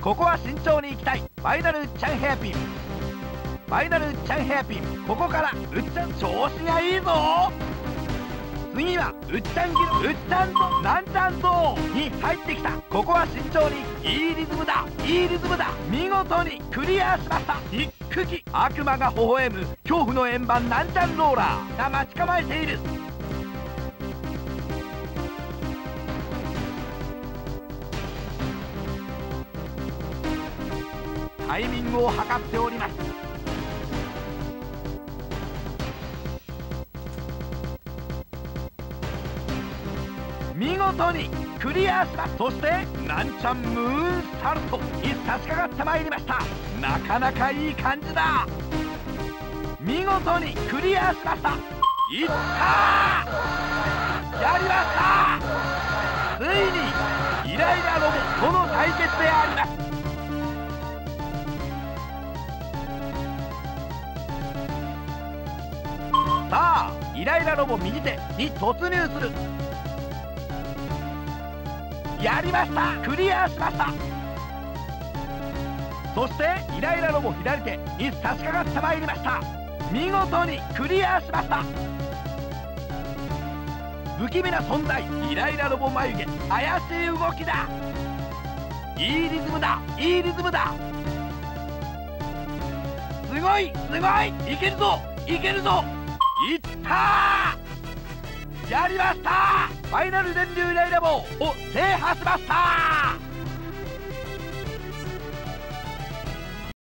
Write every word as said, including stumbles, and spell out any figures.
ここは慎重に行きたい。ファイナルウッチャンヘアピン、ファイナルウッチャンヘアピン、ここからウッチャン調子がいいぞ。次はウッチャンギル、ウッチャンとなんちゃんとに入ってきた。ここは慎重に、いいリズムだ、いいリズムだ。見事にクリアしました。ニックギ、悪魔が微笑む恐怖の円盤なんちゃんローラーが待ち構えている。タイミングを測っております。見事にクリアします。そしてなんちゃんムーンサルトに差し掛かってまいりました。なかなかいい感じだ。見事にクリアしました。いったー、やりました。ついにイライラロボとの対決であります。さあイライラロボ右手に突入する。やりました、クリアしました。そしてイライラロボ左手に差し掛かってまいりました。見事にクリアしました。不気味な存在イライラロボ眉毛、怪しい動きだ。いいリズムだ、いいリズムだ。すごいすごい、いけるぞいけるぞ。いったー、やりました。ファイナル電流イライラ棒を制覇しました。